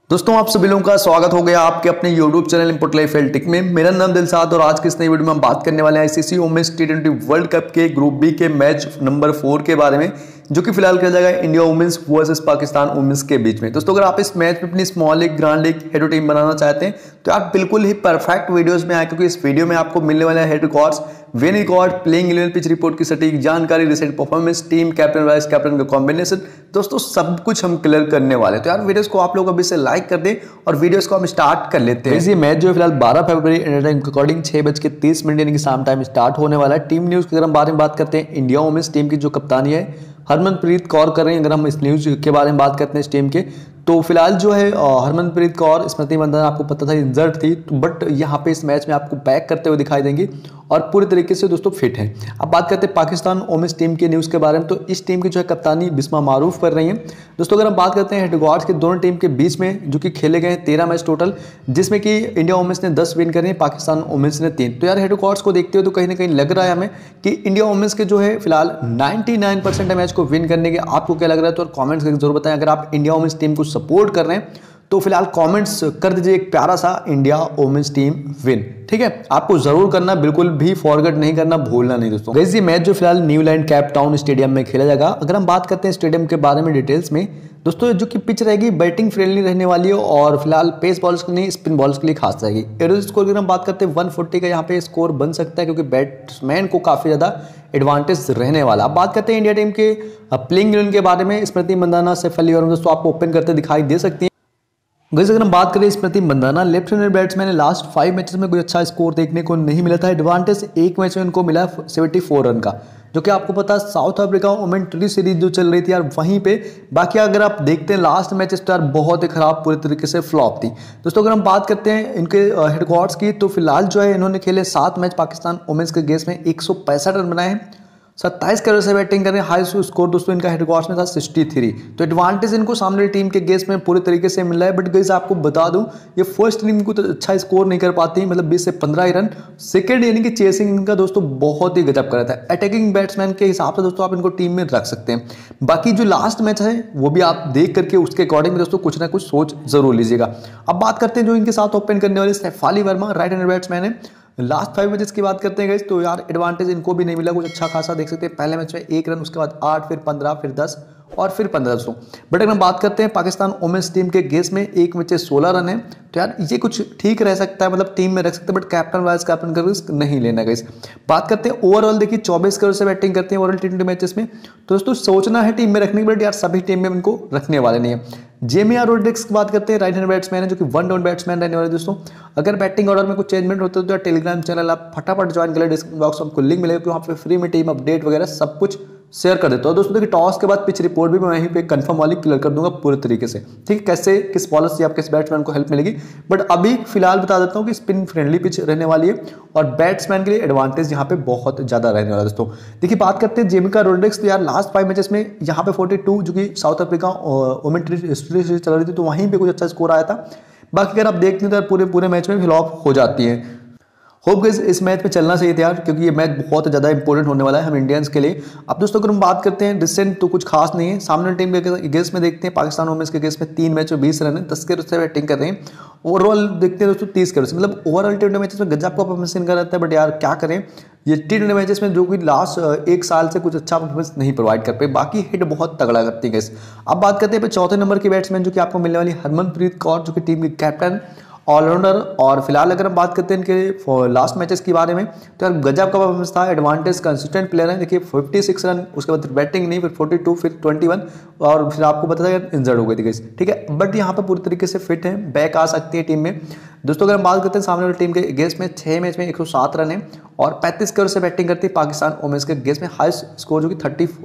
दोस्तों आप सभी लोगों का स्वागत हो गया आपके अपने YouTube channel input life tech में। मेरा नाम दिलसाद और आज की इस नई वीडियो में हम बात करने वाले हैं आईसीसी वुमेन्स टी20 वर्ल्ड कप के ग्रुप बी के मैच नंबर 4 के बारे में, जो कि फिलहाल खेला जाएगा India women's versus Pakistan women's के बीच में। दोस्तों अगर आप इस मैच में अपनी small league grand league head to team बनाना चाहते हैं तो आप बिल्कुल ही परफेक्ट वीडियोस में आए, क्योंकि इस वीडियो में आपको मिलने वाला है head records, win record, playing 11 pitch report की सटीक जानकारी, recent performance, team captain vice captain का कॉम्बिनेशन, दोस्तों सब कुछ हम क्लियर करने वाले हैं। तो यार वीडियोस को आप लोग अभी से लाइक कर दें और वीडियोस को हम स्टार्ट कर लेते हैं। ये मैच जो है फिलहाल 12 फरवरी इंडिया टाइम के अकॉर्डिंग 6:30 यानी कि शाम टाइम स्टार्ट होने वाला है। टीम न्यूज़ के अगर हम बारे में बात करते हैं, इंडिया वुमेन्स टीम की जो कप्तानी है हरमनप्रीत कौर कर रही हैं। अगर हम इस न्यूज़ के बारे में बात करते हैं इस टीम के, तो फिलहाल जो है हरमनप्रीत कौर, स्मृति मंदाना आपको पता था इंजर्ड थी, बट यहाँ पे इस मैच में आपको बैक करते हुए दिखाई देंगी और पूरी तरीके से दोस्तों फिट हैं। अब बात करते हैं पाकिस्तान वुमेन्स टीम के न्यूज़ के बारे में, तो इस टीम की जो है कप्तानी बिस्मा मारूफ कर रही हैं। दोस्तों अगर हम बात करते हैं हेड रिकॉर्ड्स के दोनों टीम के बीच में, जो कि खेले गए 13 मैच टोटल, जिसमें कि इंडिया वुमेन्स ने 10 विन करे हैं, पाकिस्तान वुमेन्स ने 3। तो यार हेड रिकॉर्ड्स को देखते हुए तो कहीं ना कहीं लग रहा है हमें कि इंडिया वुमेन्स के जो है फिलहाल 99% मैच को विन करने के। आपको क्या लग रहा है तो कॉमेंट्स करके जरूर बताएं। अगर आप इंडिया वुमेन्स टीम को सपोर्ट कर रहे हैं तो फिलहाल कमेंट्स कर दीजिए एक प्यारा सा इंडिया वुमेन्स टीम विन, ठीक है। आपको जरूर करना, बिल्कुल भी फॉरगेट नहीं करना, भूलना नहीं दोस्तों। गाइस ये मैच जो फिलहाल न्यूलैंड कैप टाउन स्टेडियम में खेला जाएगा। अगर हम बात करते हैं स्टेडियम के बारे में डिटेल्स में, दोस्तों जो कि पिच रहेगी बैटिंग फ्रेंडली रहने वाली है और फिलहाल पेस बॉलर्स के लिए, स्पिन बॉलर्स के लिए खास रहेगी। एवरेज स्कोर की अगर हम बात करते हैं 140 का यहाँ पे स्कोर बन सकता है, क्योंकि बैट्समैन को काफी ज्यादा एडवांटेज रहने वाला। अब बात करते हैं इंडिया टीम के प्लेइंग 11 के बारे में, स्मृति मंदाना, सैफ अली और दोस्तों आपको ओपन करते दिखाई दे सकती है। गाइस अगर हम बात करें Smriti Mandhana, left handed batsman ने लास्ट 5 मैचेस में कोई अच्छा स्कोर देखने को नहीं मिला था। एडवांटेज एक मैच में उनको मिला 74 रन का, जो कि आपको पता है South Africa women T series जो चल रही थी यार वहीं पे। बाकी अगर आप देखते हैं लास्ट मैचेस तो यार बहुत ही खराब पूरी तरीके से फ्लॉप थी। दोस्तों अगर हम बात करते हैं इनके हेड रिकॉर्ड्स की, तो फिलहाल जो है इन्होंने खेले 7 मैच पाकिस्तान वुमेन्स के गेस में 165 रन बनाए हैं, 27 करोड़ से बैटिंग करें। हाई स्कोर दोस्तों इनका हेड रिकॉर्ड्स में था 63। तो एडवांटेज इनको सामने टीम के गेस में पूरी तरीके से मिल रहा है। बट गाइस आपको बता दूं ये फर्स्ट इनिंग को तो अच्छा स्कोर नहीं कर पाती, मतलब 20 से 15 ही रन। सेकंड यानी कि चेसिंग इनका दोस्तों बहुत ही गजब कर रहा था। अटैकिंग बैट्समैन के हिसाब से दोस्तों आप इनको टीम में रख सकते हैं। बाकी जो लास्ट मैच है वो भी आप देख करके उसके अकॉर्डिंग दोस्तों कुछ ना कुछ सोच जरूर लीजिएगा। अब बात करते हैं जो इनके साथ ओपन करने वाले Shafali Verma, right hand batsman है। लास्ट 5 मैचेस की बात करते हैं गाइस, तो यार एडवांटेज इनको भी नहीं मिला कुछ अच्छा खासा, देख सकते हैं पहले मैच में 1 रन, उसके बाद 8, फिर 15, फिर 10 और फिर 15 दोस्तों। बट अगर हम बात करते हैं पाकिस्तान वुमेन्स टीम के गेस में, एक मैच 16 रन है, तो यार ये कुछ ठीक रह सकता है, मतलब टीम में रख सकते हैं, बट कैप्टन वाइस कैप्टन का रिस्क नहीं लेना गाइस। बात करते हैं ओवरऑल, देखिए 24 करोड़ से बैटिंग करते हैं ओवरऑल टी20 मैचेस में। तो दोस्तों सोचना है टीम में रखने के, बट यार सभी टीम में इनको रखने वाले नहीं है। जेमिया रोड्रिग्स की बात करते हैं, राइट हैंड बैट्समैन है, जो कि 1 डाउन बैट्समैन रहने वाले दोस्तों। अगर बैटिंग ऑर्डर में कुछ चेंजमेंट होता है तो टेलीग्राम चैनल आप फटाफट ज्वाइन कर ले, डिस्क्रिप्शन बॉक्स में आपको लिंक मिलेगा, क्योंकि वहाँ पे फ्री में टीम अपडेट वगैरह सब कुछ शेयर कर देता हूँ दोस्तों। देखिए टॉस के बाद पिच रिपोर्ट भी मैं वहीं पे कंफर्म वाली क्लियर कर दूंगा पूरे तरीके से, ठीक है, कैसे किस बॉलर से आप किस बैट्समैन को हेल्प मिलेगी। बट अभी फिलहाल बता देता हूँ कि स्पिन फ्रेंडली पिच रहने वाली है और बैट्समैन के लिए एडवांटेज यहाँ पे बहुत ज्यादा रहने वाला है दोस्तों। देखिए बात करते हैं जेमिका रोड्रिग्स, तो यार लास्ट 5 मैचेस में यहाँ पे 42, जो कि South Africa women T series चल रही थी, तो वहीं पे कुछ अच्छा स्कोर आया था। बाकी अगर आप देखते हैं तो पूरे मैच में फ्लॉप हो जाती है। होप गाइस इस मैच में चलना चाहिए था यार, क्योंकि ये मैच बहुत ज़्यादा इंपॉर्टेंट होने वाला है हम इंडियंस के लिए। अब दोस्तों अगर हम बात करते हैं रिसेंट, तो कुछ खास नहीं है। सामने टीम के गेस में देखते हैं, पाकिस्तान वुमेन्स के गेस में 3 मैच में 20 रन है, 10 करोड़ से बैटिंग कर रहे हैं। ओवरऑल देखते हैं दोस्तों 30 करोड़ से, मतलब ओवरऑल टी20 मैचेस में गजब का परफॉर्मेंस इनका रहता है। बट यार क्या करें, ये टी20 मैचेस में जो कि लास्ट 1 साल से कुछ अच्छा परफॉर्मेंस नहीं प्रोवाइड कर पाए। बाकी हिट बहुत तगड़ा करती है। अब बात करते हैं चौथे नंबर की बैट्समैन जो कि आपको मिलने वाली हरमनप्रीत कौर, जो कि टीम की कैप्टन ऑलराउंडर। और फिलहाल अगर हम बात करते हैं इनके लास्ट मैचेस के बारे में, तो यार गजब का परफॉर्मेंस था। एडवांटेज कंसिस्टेंट प्लेयर है, देखिए 56 रन, उसके बाद बैटिंग नहीं, फिर 42, फिर 21 और फिर आपको पता था इंजर्ड हो गई थी, ठीक है। बट यहाँ पे पूरी तरीके से फिट है, बैक आ सकती है टीम में। दोस्तों अगर हम बात करते हैं सामने वाली टीम के गेस में 6 मैच में 107 रन है और 35 करोड़ से बैटिंग करती है पाकिस्तान वुमेन्स के गेस में। हाई स्कोर जो कि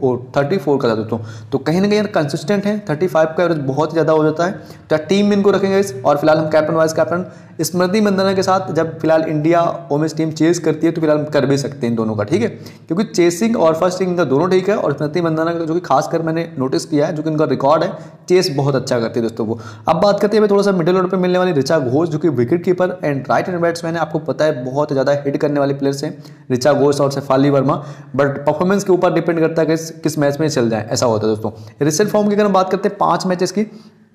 34 का था दोस्तों, तो कहीं ना कहीं कंसिस्टेंट है। 35 का एवरेज बहुत ज़्यादा हो जाता है, तो टीम में इनको रखेंगे इस। और फिलहाल हम captain vice captain Smriti Mandhana के साथ जब फिलहाल इंडिया वुमेन्स टीम चेस करती है तो फिलहाल हम कर भी सकते हैं इन दोनों का, ठीक है, क्योंकि चेसिंग और फर्स्ट इनिंग का दोनों ठीक है। और स्मृति मंदाना का जो कि खासकर मैंने नोटिस किया है, जो कि इनका रिकॉर्ड है, चेस बहुत अच्छा करती है दोस्तों वो। अब बात करते हैं थोड़ा सा मिडिल ऑर्डर पर मिलने वाली ऋचा घोष, जो कि wicket keeper and right hand batsman है। आपको पता है बहुत ज़्यादा हिट करने वाले प्लेयर्स हैं ऋचा घोष और सैफाली वर्मा, बट परफॉर्मेंस के ऊपर डिपेंड करता है कि किस मैच में चल जाए, ऐसा होता है दोस्तों। रिसेंट फॉर्म की अगर हम बात करते हैं 5 मैचेस की,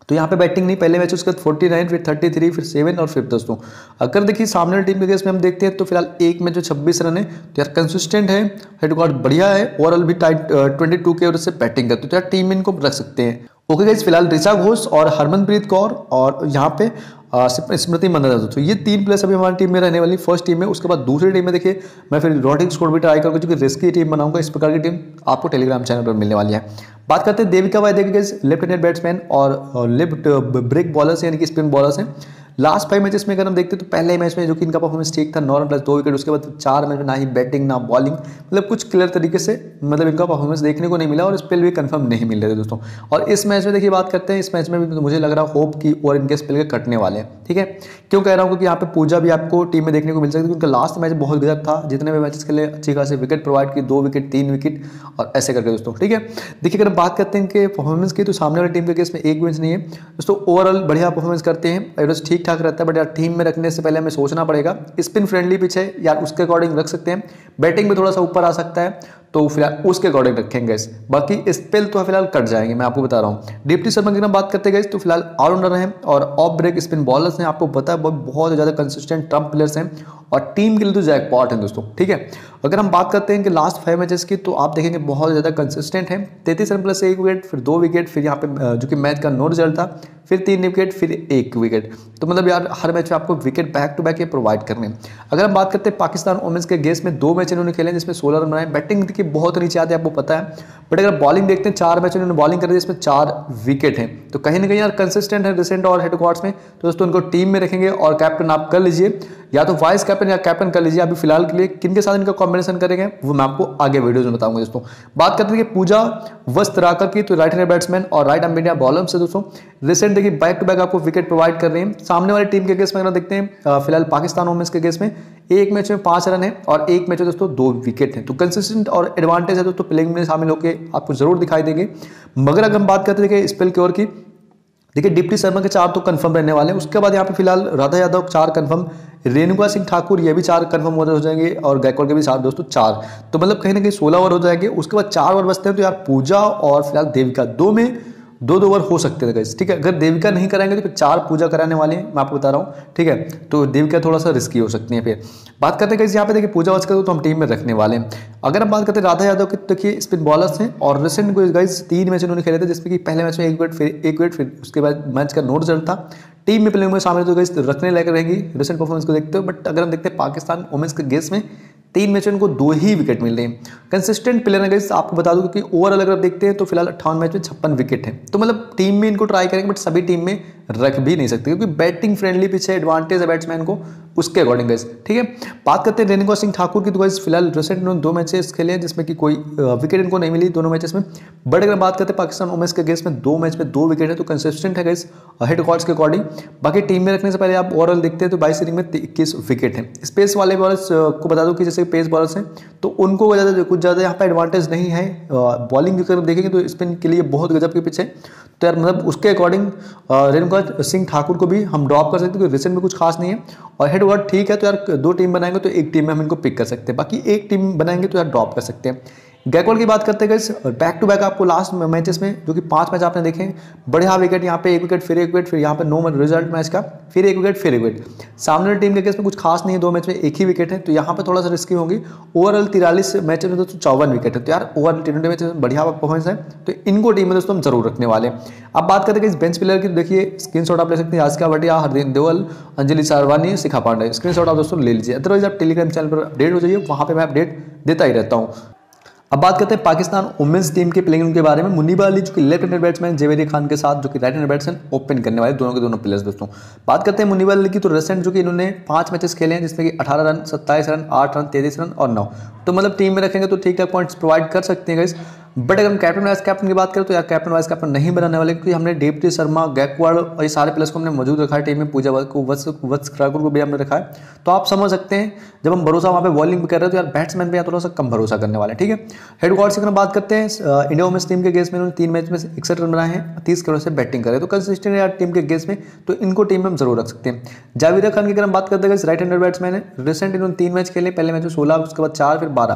तो यहाँ पे बैटिंग नहीं, पहले मैच उसके बाद 49, फिर 33, फिर 7 और फिर दोस्तों अगर देखिए सामने वाली टीम के केस में हम देखते हैं तो फिलहाल एक मैच जो 26 रन है, तो यार कंसिस्टेंट है, हेड रिकॉर्ड बढ़िया है, ओवरऑल भी टाइट 22 के और से बैटिंग करते तो यार टीम में इनको रख सकते हैं। ओके गाइस, फिलहाल ऋचा घोष और हरमनप्रीत कौर और यहाँ पे स्मृति मंदाना, तो ये 3 प्लेयर्स अभी हमारी टीम में रहने वाली फर्स्ट टीम में। उसके बाद दूसरी टीम में देखिए मैं फिर रॉटिंग स्कोर भी ट्राई करूँगा, जो कि रिस्की टीम बनाऊंगा। इस प्रकार की टीम आपको टेलीग्राम चैनल पर मिलने वाली है। बात करते हैं देविका वाइदे की, लेफ्ट हैंडेड बैट्समैन और लेफ्ट ब्रेक बॉलर्स यानी कि स्पिन बॉलर्स हैं। लास्ट 5 मैचेस में अगर हम देखते हैं तो पहले मैच में जो कि इनका परफॉर्मेंस ठीक था, 9 रन प्लस 2 विकेट। उसके बाद 4 मैच में ना ही बैटिंग ना बॉलिंग, मतलब कुछ क्लियर तरीके से मतलब इनका परफॉर्मेंस देखने को नहीं मिला और स्पेल भी कंफर्म नहीं मिल रहे थे दोस्तों। और इस मैच में देखिए बात करते हैं, इस मैच में भी मुझे लग रहा है होप की और इनके स्पेल के कटने वाले हैं। ठीक है, क्यों कह रहा हूँ, क्योंकि यहाँ पे पूजा भी आपको टीम में देखने को मिल सकती है, क्योंकि लास्ट मैच बहुत गजब था, जितने भी मैचेस के लिए अच्छी खासी विकेट प्रोवाइड की, 2 विकेट 3 विकेट और ऐसे करके दोस्तों। ठीक है, देखिए अगर बात करते हैं इनके परफॉर्मेंस की, तो सामने वाली टीम के केस में एक विकेट नहीं है दोस्तों, ओवरऑल बढ़िया परफॉर्मेंस करते हैं, एवरेज ठीक ठाक रहता है। बट यार टीम में रखने से पहले हमें सोचना पड़ेगा, स्पिन फ्रेंडली पिच है यार, उसके अकॉर्डिंग रख सकते हैं। बैटिंग में थोड़ा सा ऊपर आ सकता है, तो फिलहाल उसके अकॉर्डिंग रखेंगे। बाकी स्पेल तो फिलहाल कट जाएंगे, मैं आपको बता रहा हूँ। डिप्टी शर्मा की बात करते हैं तो फिलहाल ऑलराउंडर हैं और ऑफ ब्रेक स्पिन बॉलर्स हैं। आपको पता है बहुत ज़्यादा कंसिस्टेंट ट्रम्प प्लेयर्स हैं और टीम के लिए तो जैकपॉट हैं दोस्तों। ठीक है, अगर हम बात करते हैं कि लास्ट 5 मैचेस की, तो आप देखेंगे बहुत ज़्यादा कंसिस्टेंट है। 33 रन प्लस 1 विकेट, फिर 2 विकेट, फिर यहाँ पे जो कि मैच का नो रिजल्ट था, फिर 3 विकेट, फिर 1 विकेट। तो मतलब यार हर मैच में आपको विकेट बैक टू बैक ये प्रोवाइड करने हैं। अगर हम बात करते हैं पाकिस्तान वुमेन्स के गेस में, 2 मैच इन्होंने खेले जिसमें 16 रन बनाए। बैटिंग देखिए बहुत नीचे आते हैं, आपको पता है। बट अगर बॉलिंग देखते हैं, 4 मैच इन्होंने बॉलिंग करी जिसमें 4 विकेट हैं। तो कहीं ना कहीं यार कंसिस्टेंट है रिसेंट और हेड रिकॉर्ड्स में, तो दोस्तों उनको टीम में रखेंगे। और कैप्टन आप कर लीजिए, या तो वाइस कैप्टन या कैप्टन कर लीजिए। अभी फिलहाल के लिए किनके साथ इनका कॉम्बिनेशन करेंगे वो मैं आपको आगे वीडियोज में बताऊंगा दोस्तों। बात करते हैं पूजा वस्त्राकर की, तो राइट हैंड बैट्समैन और राइट आर्म मीडियम बॉलर से दोस्तों रिसेंट देखिए बैक टू बैक आपको विकेट प्रोवाइड कर रहे हैं। सामने वाली टीम के केस में अगर देखते हैं, फिलहाल पाकिस्तान वुमेन्स के केस में एक मैच में 5 रन है और एक मैच में दोस्तों 2 विकेट है। तो कंसिस्टेंट और एडवांटेज है दोस्तों, प्लेइंग में शामिल होकर आपको जरूर दिखाई देंगे। मगर अगर हम बात करते हैं स्पेल की ओर की, देखिए डिप्टी शर्मा के 4 तो कंफर्म रहने वाले हैं। उसके बाद यहाँ पे फिलहाल राधा यादव 4 कंफर्म, रेणुका सिंह ठाकुर ये भी 4 कंफर्म हो जाएंगे और गायकवाड़ के भी 7 दोस्तों 4। तो मतलब कहीं ना कहीं 16 ओवर हो जाएंगे। उसके बाद 4 ओवर बचते हैं, तो यार पूजा और फिलहाल देविका 2 में 2 ओवर हो सकते हैं गाइस। ठीक है, अगर देविका नहीं कराएंगे तो फिर 4 पूजा कराने वाले हैं, मैं आपको बता रहा हूँ। ठीक है, तो देविका थोड़ा सा रिस्की हो सकती है। फिर बात करते हैं गाइस, यहाँ पे देखिए पूजा वस्कर तो हम टीम में रखने वाले हैं। अगर हम बात करते हैं राधा यादव की, तो देखिए स्पिन बॉलर्स हैं और रिसेंट गाइस 3 मैच इन्होंने खेले थे, जिसमें कि पहले मैच में 1 विकेट, फिर 1 विकेट, फिर उसके बाद मैच का नो रिजल्ट था। टीम में प्लेइंग में शामिल तो गाइस रखने लायक रहेंगी रिसेंट परफॉर्मेंस को देखते हो। बट अगर हम देखते हैं पाकिस्तान वुमेन्स के गेस में 3 मैच में इनको 2 ही विकेट मिल रहे हैं। कंसिस्टेंट प्लेयर है गाइस, आपको बता दूं, क्योंकि ओवरऑल अगर आप देखते हैं तो फिलहाल 58 मैच में 56 विकेट है। तो मतलब टीम में इनको ट्राई करेंगे, बट सभी टीम में रख भी नहीं सकते, क्योंकि बैटिंग फ्रेंडली पिच है, एडवांटेज है बैट्समैन को उसके अकॉर्डिंग गाइस। ठीक है, बात करते हैं रेणुका सिंह ठाकुर की, तो गाइस फिलहाल रिसेंट इन्होंने 2 मैचेस खेले हैं जिसमें कि कोई विकेट इनको नहीं मिली दोनों मैचेस में। बट अगर बात करते हैं पाकिस्तान वुमेन्स के केस में 2 मैच में 2 विकेट है, तो कंसिस्टेंट है गाइस हेड रिकॉर्ड्स के अकॉर्डिंग। बाकी टीम में रखने से पहले आप ओवरऑल देखते हैं तो 22 इनिंग में 21 विकेट है। स्पेस वाले बॉलर्स को बता दूं कि जैसे पेस बॉलर्स हैं तो उनको कुछ ज़्यादा यहाँ पर एडवांटेज नहीं है। बॉलिंग अगर देखेंगे तो स्पिन के लिए बहुत गजब के पिच है, तो यार मतलब उसके अकॉर्डिंग रेणुका सिंह ठाकुर को भी हम ड्रॉप कर सकते हैं, क्योंकि रिसेंट में कुछ खास नहीं है और हेड वर्ड ठीक है। तो यार 2 टीम बनाएंगे तो एक टीम में हम इनको पिक कर सकते हैं, बाकी एक टीम बनाएंगे तो यार ड्रॉप कर सकते हैं। गायकवाड़ की बात करते हैं गाइस, बैक टू बैक आपको लास्ट मैचेस में जो कि 5 मैच आपने देखे बढ़िया विकेट, यहाँ पे 1 विकेट, फिर 1 विकेट, फिर यहाँ पे नो रिजल्ट मैच का, फिर 1 विकेट, फिर 1 विकेट। सामने टीम के केस में कुछ खास नहीं है, 2 मैच में 1 ही विकेट है, तो यहाँ पे थोड़ा सा रिस्की होंगी। ओवरऑल 43 मैच में दोस्तों 54 विकेट है, तो यार ओवरऑल T20 मैच में बढ़िया परफॉर्मेंस है, तो इनको टीम में दोस्तों हम जरूर रखने वाले हैं। अब बात करते हैं बेंच प्लेयर की, देखिए स्क्रीनशॉट आप ले सकते हैं, आस्का भटिया, हरदीप देवल, अंजलि सारवानी, शिखा पांडे, स्क्रीनशॉट आप दोस्तों ले लीजिए। अदरवाइज आप टेलीग्राम चैनल पर अपडेट हो जाइए, वहाँ पर मैं अपडेट देता ही रहता हूँ। अब बात करते हैं पाकिस्तान वुमेन्स टीम के प्लेइंग के बारे में। मुनीबा अली जो कि left handed batsman, Javeria Khan के साथ जो कि राइट हैंडेड बैट्समैन ओपन करने वाले दोनों के दोनों प्लेयर्स दोस्तों। बात करते हैं मुनीबा अली की, तो रिसेंट जो कि इन्होंने 5 मैचेस खेले हैं जिसमें कि 18 रन, 27 रन, 8 रन, 33 रन और 9, तो मतलब टीम में रखेंगे तो ठीक ठाक पॉइंट्स प्रोवाइड कर सकते हैं गाइस। बट अगर हम कैप्टन वाइस कैप्टन की बात करें तो यार कैप्टन वाइस कैप्टन नहीं बनाने वाले, क्योंकि हमने डिप्टी शर्मा, गायकवाड़ और ये सारे प्लेयर्स को हमने मौजूद रखा है टीम में। पूजा को, वत्स ठाकुर को भी हमने रखा है, तो आप समझ सकते हैं जब हम भरोसा वहाँ पे बॉलिंग भी कर रहे हैं तो यार बैट्समैन पे यहाँ थोड़ा सा कम भरोसा करने वाले हैं। ठीक है, हेड रिकॉर्ड्स की अगर बात करते हैं, इंडिया वुमेन्स टीम के केस में इन्होंने 3 मैच में 61 रन बनाए हैं, 30 करोड़ से बैटिंग करे, तो कंसिस्टेंट यार टीम के केस में, तो इनको टीम में हम जरूर रख सकते हैं। जावेदा खान की अगर हम बात करते हैं, राइट हैंडेड बैट्समैन है, रिसेंट इन्होंने 3 मैच खेले, पहले मैच में 16, उसके बाद 4, फिर 12।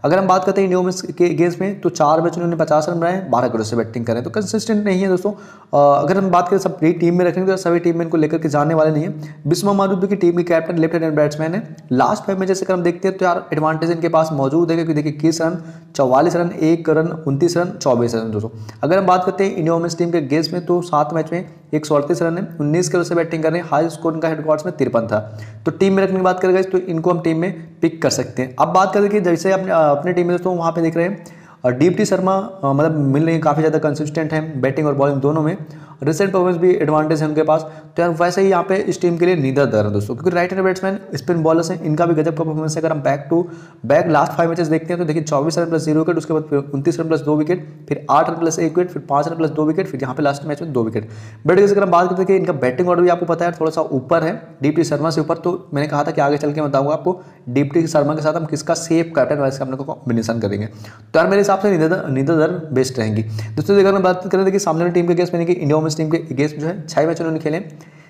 अगर हम बात करते हैं इंडिया वुमेन्स के गेम्स में तो 4 मैच उन्होंने 50 रन बनाए, 12 करोड़ से बैटिंग करें, तो कंसिस्टेंट नहीं है दोस्तों। अगर हम बात करें सब टीम में रखेंगे तो सभी टीम में इनको लेकर के जाने वाले नहीं है। बिस्मा मारूदू की टीम की कैप्टन लेफ्ट हैंड बैट्समैन है। लास्ट 5 मैचेस अगर हम देखते हैं तो यार एडवांटेज इनके पास मौजूद है, क्योंकि देखिए 21 run, 44 run, 1 run, 29 run, 24 run दोस्तों। अगर हम बात करते हैं इंडिया वुमेन्स टीम के गेम्स में तो 7 मैच में 138 रन है, 19 करोड़ से बैटिंग कर रहे हैं, हाई स्कोर इनका हेडक्वार्टर्स में 53 था। तो टीम में रखने की बात करेगा तो इनको हम टीम में पिक कर सकते हैं। अब बात करें कि जैसे अपने टीम में दोस्तों वहाँ पे देख रहे हैं और डीपटी शर्मा मतलब मिल रही है, काफ़ी ज़्यादा कंसिस्टेंट है बैटिंग और बॉलिंग दोनों में, रिसेंट परफॉर्मेंस भी एडवांटेज है उनके पास। तो यार वैसे ही यहाँ पे इस टीम के लिए नीदर दर है दोस्तों, क्योंकि right hand batsman spin bowlers हैं, इनका भी गजब का परफॉर्मेंस है। अगर हम back to back last 5 matches देखते हैं तो देखिए 24 रन प्लस 0 विकेट, उसके बाद फिर 29 रन प्लस 2 विकेट, फिर 8 रन प्लस 1 विकेट, फिर 5 रन प्लस 2 विकेट, फिर यहाँ पे लास्ट मैच में 2 विकेट। बट अगर हम बात करते हैं कि इनका बैटिंग ऑर्डर भी आपको पता है थोड़ा सा ऊपर है डीपटी शर्मा से ऊपर, तो मैंने कहा था कि आगे चल के बताऊंगा आपको डीपटी शर्मा के साथ हम किसका सेफ कैप्टन वाइस का अपने को कॉम्बिनेशन करेंगे। तो यार मेरे हिसाब से नीदर दर बेस्ट रहेंगी दोस्तों। अगर मैं बात करें देखिए सामने वाली टीम के गेस्ट में इंडिया वुमेन्स टीम के गेस्ट जो है 6 मैच उन्होंने खेले,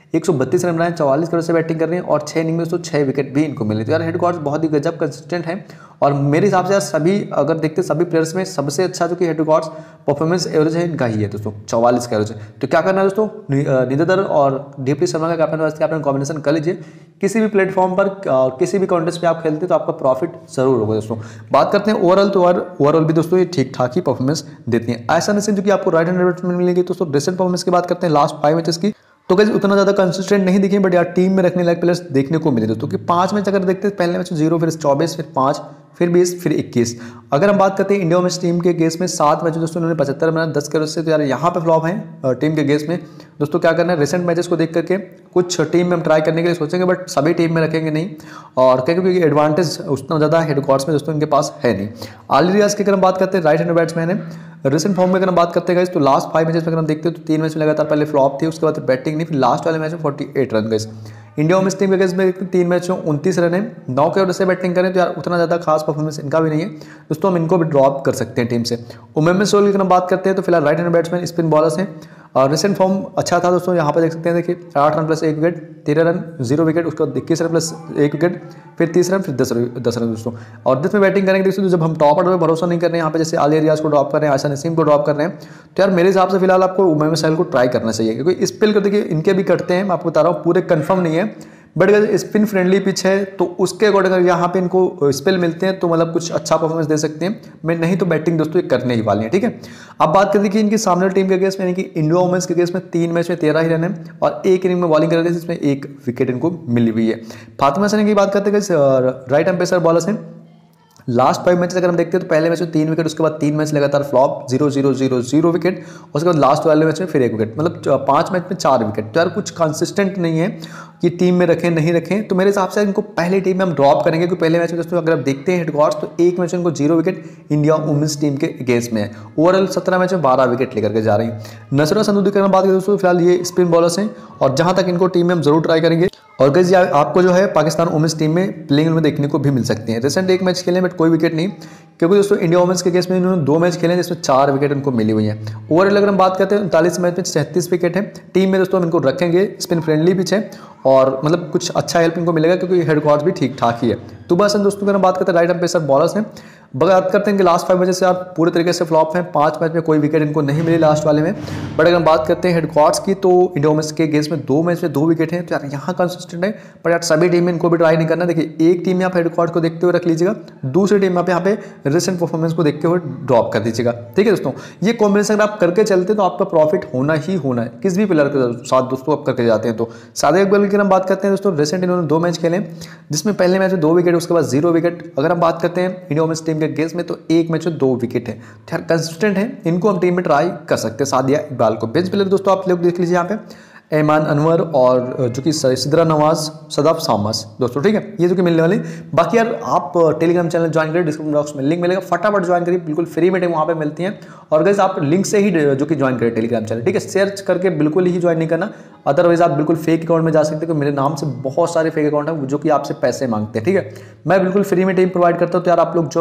132 रन बनाए, 44 करोड़ से बैटिंग कर रहे हैं और 6 इनिंग में दोस्तों 6 विकेट भी इनको मिले। तो यार हेडक्वार्टर्स बहुत ही गजब कंसिस्टेंट है और मेरे हिसाब से यार सभी अगर देखते सभी प्लेयर्स में सबसे अच्छा जो कि हेडक्वार्टर्स परफॉर्मेंस एवरेज है इनका ही है दोस्तों, 44 का एवरेज है। तो क्या करना है दोस्तों, नीदर और डीपटी शर्मा का कैप्टन वाइस कैप्टन कॉम्बिनेशन कर लीजिए। किसी भी प्लेटफॉर्म पर किसी भी कॉन्टेस्ट पे आप खेलते हैं तो आपका प्रॉफिट जरूर होगा दोस्तों। बात करते हैं ओवरऑल, तो ओवरऑल भी दोस्तों ये ठीक ठाक ही परफॉर्मेंस देती है। ऐसा नहीं जो कि आपको राइट हैंड बैट्समैन मिलेंगे दोस्तों। रिसेंट परफॉर्मेंस की बात करते हैं लास्ट 5 मैचेस की, तो गाइस उतना ज़्यादा कंसिस्टेंट नहीं दिखे, बट यार टीम में रखने लायक प्लेयर्स देखने को मिले दोस्तों। कि 5 मैच अगर देखते हैं, पहले मैच 0, फिर 24, फिर 5, फिर 20, फिर 21। अगर हम बात करते हैं इंडिया वुमेन्स टीम के गेस में 7 मैच दोस्तों उन्होंने 75 बनाया 10 करोड़ से, तो यार यहाँ पे फ्लॉप है टीम के गेस में दोस्तों। क्या करना है, रिसेंट मैचेस को देख करके कुछ टीम में हम ट्राई करने के लिए सोचेंगे, बट सभी टीम में रखेंगे नहीं। और क्या, क्योंकि एडवांटेज उतना ज़्यादा हेडक्वार्टर्स में दोस्तों इनके पास है नहीं। आली रियाज की अगर हम बात करते हैं राइट हैंड बैट्समैन है। रिसेंट फॉर्म में अगर हम बात करते हैं तो लास्ट 5 मैचेस में अगर हम देखते हैं तो 3 मैच में लगातार पहले फ्लॉप थी, उसके बाद बैटिंग नहीं, फिर लास्ट वाले मैच में 48 रन गए। इंडिया वुमेन्स टीम के केस में 3 मैच में 29 रन है, 9 के वजह से बैटिंग करें तो यार उतना ज़्यादा खास परफॉर्मेंस इनका भी नहीं है दोस्तों, हम इनको भी ड्रॉप कर सकते हैं टीम से। वुमेन्स सोल की अगर हम बात करते हैं तो फिलहाल right hand batsman spin bowlers हैं और रिसेंट फॉर्म अच्छा था दोस्तों। यहाँ पर देख सकते हैं, देखिए 8 run plus 1 wicket, 13 run 0 wicket, उसके बाद 21 रन प्लस 1 विकेट, फिर 30 रन, फिर 10 रन दोस्तों। और जिसमें बैटिंग करेंगे दोस्तों, जब हम टॉप ऑर्डर में भरोसा नहीं कर रहे हैं यहाँ पे, जैसे आलिया रियाज को ड्रॉप कर रहे हैं, आयशा नसीम को ड्रॉप कर रहे हैं, तो यार मेरे हिसाब से फिलहाल आपको वुमेन्स साइड को ट्राई करना चाहिए, क्योंकि स्पिल को देखिए इनके भी कटते हैं, मैं आपको बता रहा हूँ पूरे कन्फर्म नहीं है, बट अगर स्पिन फ्रेंडली पिच है तो उसके अकॉर्डिंग अगर यहाँ पे इनको स्पेल मिलते हैं तो मतलब कुछ अच्छा परफॉर्मेंस दे सकते हैं। मैं नहीं तो बैटिंग दोस्तों ये करने ही वाले हैं, ठीक है। अब बात करते हैं कि इनकी सामने टीम के केस में, यानी कि इंडिया वुमेन्स के केस में 3 मैच में 13 ही रन है और 1 इनिंग में बॉलिंग कर रहे थे, जिसमें 1 विकेट इनको मिली हुई है। फातिमा सनी की बात करते हैं, राइट एम पेसर बॉलर्स हैं। लास्ट 5 मैचेस अगर हम देखते हैं तो पहले मैच में 3 विकेट, उसके बाद 3 मैच लगातार फ्लॉप, 0-0-0-0 विकेट, उसके बाद लास्ट वाले मैच में फिर 1 विकेट, मतलब 5 मैच में 4 विकेट। तो यार कुछ कंसिस्टेंट नहीं है कि टीम में रखें नहीं रखें, तो मेरे हिसाब से इनको पहले टीम में हम ड्रॉप करेंगे, क्योंकि पहले मैच में दोस्तों अगर आप देखते हैं हेडक्वार्टर्स तो 1 मैच में इनको 0 विकेट इंडिया वुमेन्स टीम के अगेंस्ट में है। ओवरऑल 17 मैच में 12 विकेट लेकर के जा रही हैं। नसरा संधू की बात करें दोस्तों, फिलहाल ये स्पिन बॉलर्स हैं और जहां तक इनको टीम में हम जरूर ट्राई करेंगे। और गाइस आपको जो है पाकिस्तान वुमेन्स टीम में प्लेइंग में देखने को भी मिल सकती हैं। रिसेंट 1 मैच खेले बट कोई विकेट नहीं, क्योंकि दोस्तों इंडिया वुमेन्स के केस में इन्होंने 2 मैच खेले जिसमें 4 विकेट इनको मिली हुई है। ओवरऑल अगर हम बात करते हैं 39 मैच में 36 विकेट है। टीम में दोस्तों हम इनको रखेंगे, स्पिन फ्रेंडली पिच है और मतलब कुछ अच्छा हेल्प इनको मिलेगा, क्योंकि हेडक्वार्टर्स भी ठीक ठाक ही है। तुबा हसन दोस्तों अगर हम बात करते हैं राइट एम पेसर बॉलर्स हैं। बात करते हैं कि लास्ट 5 मैचेस से आप पूरे तरीके से फ्लॉप हैं, 5 मैच में कोई विकेट इनको नहीं मिली लास्ट वाले में। बट अगर हम बात करते हैं हेडक्वार्टर्स की तो इंडिया वुमेन्स के केस में 2 मैच में 2 विकेट हैं, तो यार यहाँ कंसिस्टेंट है। पर यार सभी टीम में इनको भी ट्राई नहीं करना। देखिए एक टीम में आप हेडक्वार्टर्स को देखते हुए रख लीजिएगा, दूसरी टीम में आप यहाँ पे रिसेंट परफॉर्मेंस को देखते हुए ड्रॉप कर दीजिएगा, ठीक है दोस्तों। ये कॉम्बिनेशन अगर आप करके चलते तो आपका प्रॉफिट होना ही होना है, किस भी प्लेयर के साथ दोस्तों आप करके जाते हैं। तो सादिया इकबाल की हम बात करते हैं दोस्तों, रिसेंट इन्होंने 2 मैच खेले जिसमें पहले मैच में 2 विकेट, उसके बाद 0 विकेट। अगर हम बात करते हैं इंडिया वुमेन्स टीम के केस में तो 1 मैच में 2 विकेट है, यार कंसिस्टेंट है, इनको हम टीम में ट्राई कर सकते हैं। सादिया इकबाल को बेंच प्लेयर दोस्तों आप लोग देख लीजिए यहाँ पे ऐमान अनवर और जो कि सिद्रा नवाज, सदाफ सामस दोस्तों, ठीक है, ये जो कि मिलने वाले। बाकी यार आप टेलीग्राम चैनल ज्वाइन करिए, डिस्क्रिप्शन बॉक्स में लिंक मिलेगा, फटाफट ज्वाइन करिए, बिल्कुल फ्री मीटिंग वहाँ पे मिलती है। और गाइस आप लिंक से ही जो कि ज्वाइन करिए टेलीग्राम चैनल, ठीक है, शेयर करके बिल्कुल ही ज्वाइन नहीं करना, अदरवाइज आप बिल्कुल फेक अकाउंट में जा सकते हैं, क्योंकि मेरे नाम से बहुत सारे फेक अकाउंट हैं जो कि आपसे पैसे मांगते हैं, ठीक है। मैं बिल्कुल फ्री में टीम प्रोवाइड करता हूँ, तो यार आप लोग जो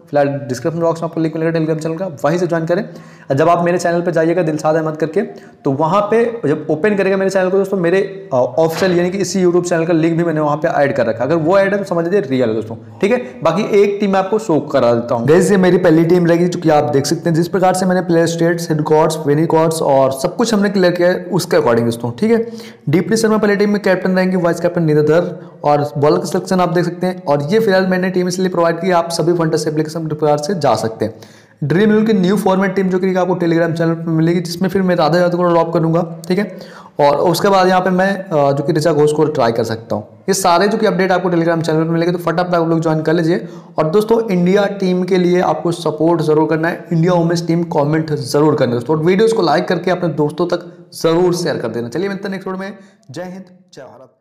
फिलहाल डिस्क्रिप्शन बॉक्स में आपको लिंक मिलेगा टेलीग्राम चैनल का, वहीं से ज्वाइन करें। जब आप मेरे चैनल पर जाइएगा दिलशाद अहमद करके, तो वहाँ पे जब ओपन करेगा मेरे चैनल को दोस्तों, मेरे ऑफिशियल यानी कि इसी यूट्यूब चैनल का लिंक भी मैंने वहाँ पे ऐड कर रखा है। अगर वो ऐड है तो समझ लीजिए रियल है दोस्तों, ठीक है। बाकी एक टीम आपको शो करा देता हूँ। गाइस ये मेरी पहली टीम रहेगी, जो कि आप देख सकते हैं जिस प्रकार से मैंने प्लेयर स्टेट्स, हेड कोड्स, वेनी कोड्स और सब कुछ हमने क्लियर किया है उसके अकॉर्डिंग दोस्तों, ठीक है। डीपली शर्मा पहली टीम में कैप्टन रहेंगे, वाइस कैप्टन निधर और बॉलर का सिलेक्शन आप देख सकते हैं। और ये फिलहाल मैंने टीम इसलिए प्रोवाइड की, आप सभी फंटेसी एप्लीकेशन के प्रकार से जा सकते हैं। ड्रीम इलेवन की न्यू फॉर्मेट टीम जो कि आपको टेलीग्राम चैनल पर मिलेगी, जिसमें फिर मैं राधा यादव को ड्रॉप करूंगा, ठीक है। और उसके बाद यहाँ पे मैं जो कि ऋचा घोष को ट्राई कर सकता हूँ। ये सारे जो कि अपडेट आपको टेलीग्राम चैनल पर मिलेंगे, तो फटाफट आप लोग ज्वाइन कर लीजिए। और दोस्तों इंडिया टीम के लिए आपको सपोर्ट जरूर करना है, इंडिया वुमेन्स टीम कमेंट जरूर करना है दोस्तों, और वीडियोस को लाइक करके अपने दोस्तों तक जरूर शेयर कर देना। चलिए मिलते हैं नेक्स्ट वीडियो में। जय हिंद, जय भारत।